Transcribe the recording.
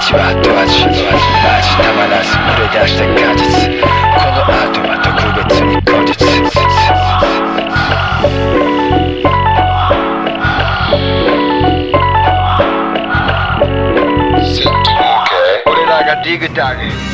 味は後味たまらず触れ出した果実この後は特別に後日俺らがディグダグ